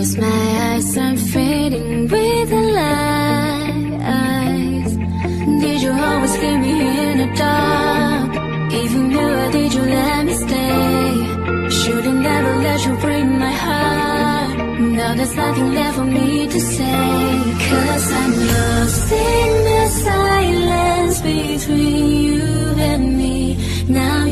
my eyes are fading with the lights. Did you always keep me in the dark? Even though did you let me stay? Should've never let you break my heart. Now there's nothing left for me to say. 'Cause I'm lost in the silence between you and me. Now